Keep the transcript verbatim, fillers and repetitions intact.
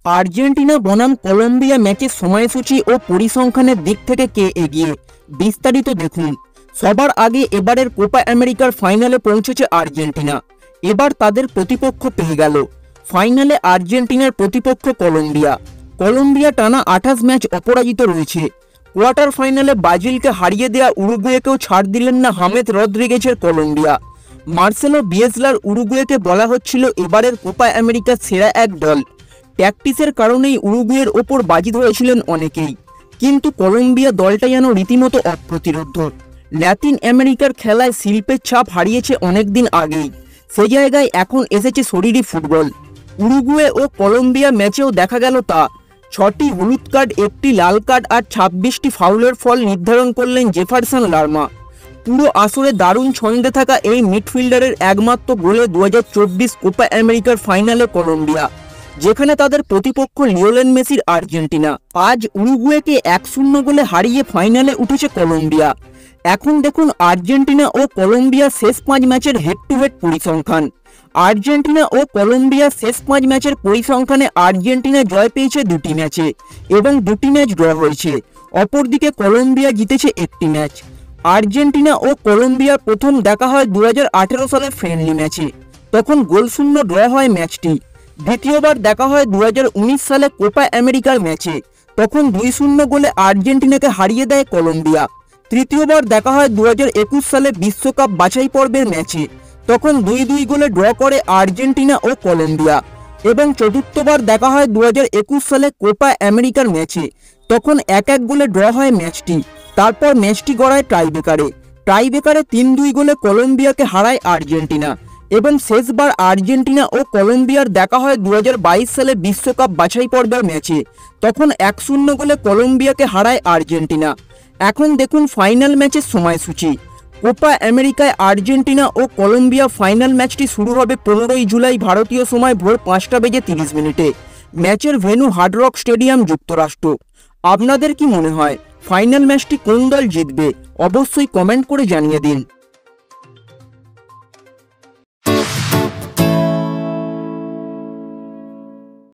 Argentina বনাম Colombia ম্যাচের সময়সূচি ও পরিসংখ্যানের দিক থেকে কে এগিয়ে, বিস্তারিত দেখুন। সবার আগে এবারের কোপা আমেরিকার ফাইনালে পৌঁছেছে আর্জেন্টিনা। এবার তাদের প্রতিপক্ষ পেয়ে গেল। ফাইনালে আর্জেন্টিনার প্রতিপক্ষ কলম্বিয়া। কলম্বিয়া টানা আঠাশ ম্যাচ অপরাজিত রয়েছে। কোয়ার্টার ফাইনালে ব্রাজিলকে হারিয়ে দেওয়া উরুগুয়েকেও ছাড় দিলেন না হামেস রদ্রিগেজের কলম্বিয়া। মার্সেলো বিয়েজলার উরুগুয়েকে বলা হচ্ছিল এবারের কোপা আমেরিকার সেরা এক দল। প্র্যাকটিসের কারণেই উরুগুয়ের ওপর বাজি ধরেছিলেন অনেকেই, কিন্তু কলম্বিয়া দলটা যেন রীতিমতো অপ্রতিরোধ্য। ল্যাতিন আমেরিকার খেলায় শিল্পের ছাপ হারিয়েছে অনেকদিন আগেই, সে জায়গায় এখন এসেছে শরীরী ফুটবল। উরুগুয়ে ও কলম্বিয়া ম্যাচেও দেখা গেল তা। ছটি হলুদ কার্ড, একটি লাল কার্ড আর ছাব্বিশটি ফাউলের ফল নির্ধারণ করলেন জেফারসন লারমা। পুরো আসরে দারুণ ছন্দে থাকা এই মিডফিল্ডারের একমাত্র গোলে দু হাজার চব্বিশ কোপা আমেরিকার ফাইনালে কলম্বিয়া, যেখানে তাদের প্রতিপক্ষ লিওনেল মেসির আর্জেন্টিনা। আজ উরুগুয়েকে এক শূন্য গোলে হারিয়ে ফাইনালে উঠেছে কলম্বিয়া। এখন দেখুন আর্জেন্টিনা ও কলম্বিয়ার শেষ পাঁচ ম্যাচের হেড টু হেড পরিসংখ্যান। আর্জেন্টিনা ও কলম্বিয়ার শেষ পাঁচ ম্যাচের পরিসংখ্যানে আর্জেন্টিনা জয় পেয়েছে দুটি ম্যাচে এবং দুটি ম্যাচ ড্র হয়েছে। অপরদিকে কলম্বিয়া জিতেছে একটি ম্যাচ। আর্জেন্টিনা ও কলম্বিয়ার প্রথম দেখা হয় দু হাজার আঠেরো সালের ফ্রেন্ডলি ম্যাচে, তখন গোলশূন্য ড্র হয় ম্যাচটি। দ্বিতীয়বার দেখা হয় দু হাজার উনিশ সালে কোপা আমেরিকার ম্যাচে, তখন দুই শূন্য গোলে আর্জেন্টিনাকে হারিয়ে দেয় কলম্বিয়া। তৃতীয়বার দেখা হয় দু হাজার একুশ সালে বিশ্বকাপ বাছাই পর্বের ম্যাচে, তখন দুই দুই গোলে ড্র করে আর্জেন্টিনা ও কলম্বিয়া। এবং চতুর্থবার দেখা হয় দু হাজার একুশ সালে কোপা আমেরিকার ম্যাচে, তখন এক এক গোলে ড্র হয় ম্যাচটি। তারপর ম্যাচটি গড়ায় টাইব্রেকারে। টাইব্রেকারে তিন দুই গোলে কলম্বিয়াকে হারায় আর্জেন্টিনা। এবং শেষবার আর্জেন্টিনা ও কলম্বিয়ার দেখা হয় দু হাজার বাইশ সালে বিশ্বকাপ বাছাই পর্বের ম্যাচে, তখন এক শূন্য গোলে কলম্বিয়াকে হারায় আর্জেন্টিনা। এখন দেখুন ফাইনাল ম্যাচের সময়সূচি। কোপা আমেরিকায় আর্জেন্টিনা ও কলম্বিয়া ফাইনাল ম্যাচটি শুরু হবে পনেরোই জুলাই ভারতীয় সময় ভোর পাঁচটা বেজে তিরিশ মিনিটে। ম্যাচের ভেন্যু হার্ড রক স্টেডিয়াম, যুক্তরাষ্ট্র। আপনাদের কি মনে হয় ফাইনাল ম্যাচটি কোন দল জিতবে? অবশ্যই কমেন্ট করে জানিয়ে দিন।